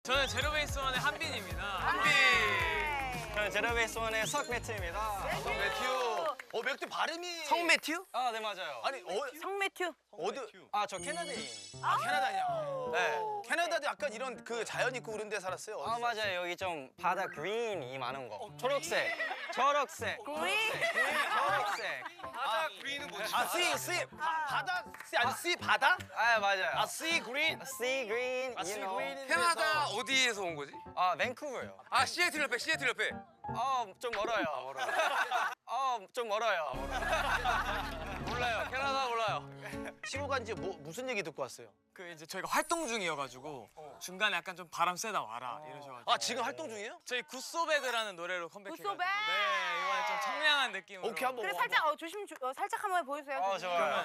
저는 제로베이스원의 한빈입니다. 한빈. 저는 제로베이스원의 석매튜입니다. 성매튜. 매튜 발음이. 성매튜? 아, 네, 맞아요. 아니 성매튜. 어디? 아, 저 캐나다인. 캐나다냐? 네. 캐나다도 약간 이런 그 자연 있고 그런 데 살았어요. 아, 맞아요. 여기 좀 바다 그린이 많은 거. 초록색, 초록색, 그린? 초록색. 바다 그린은 뭐지? 바다 씨 바다? 아, 맞아요. 씨 그린. sea green, you know. 캐나다 어디에서 온 거지? 아, 밴쿠버요. 아 시애틀 옆에 시애틀 옆에. 좀 멀어요. 좀 멀어요. 몰라요. 캐나다 몰라요. 시골 간지 무슨 얘기 듣고 왔어요? 그 이제 저희가 활동 중이어가지고 중간에 약간 좀 바람 세다 와라 이러셔가지고. 아 지금 활동 중이에요? 저희 굿소베드라는 노래로 컴백해가지고. 굿소베! 네 이번에 좀 청량한 느낌으로. 오케이 한번. 그래 살짝 살짝 한번 보여주세요. 좋아요.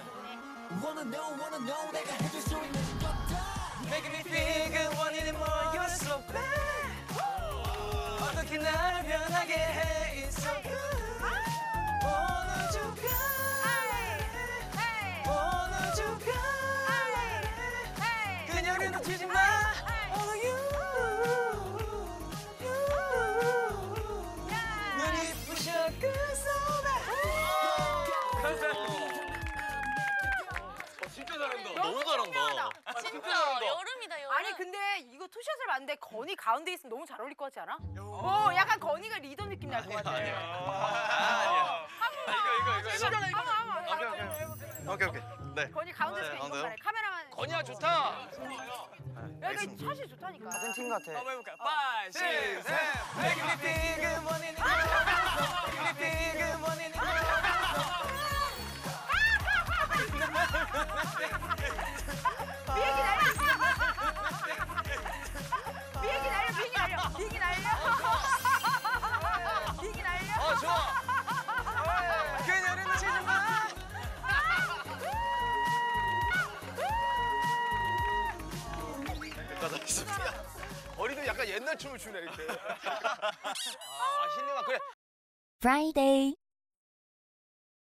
Making me feel good, wanting it more, you're so bad. 어떻게 날 변하게 해, it's so good. 오늘 줄까? 오늘 줄까? 그녀를 놓치지 마. Oh you. 눈이 부셔 그 소매. 감사합니다. 진짜 잘한다. 너무 잘한다. 진짜 여름이다 여름. 아니 근데 이거 투샷을 봤는데 건이 가운데 있으면 너무 잘 어울릴 것 같지 않아? 약간 건이가 리더 느낌 날 것 같아. 아니요. 오케이. 네. 건이 가운데서 이거 잘해. 카메라만. 건이야 좋다. 여기 샷이 좋다니까. 같은 팀 같아. 한번 해볼까요? 5, 6, 7 Making me feel good, wanting it more. Making me feel good, wanting it more. 비행기 날려. 비행기 날려. 비행기 날려. 비행기 날려. 비행기 날려. 좋아. 그녀를 놓치지 마. 어리도 약간 옛날 춤을 추네 이렇게. 힐링아 그래. Friday.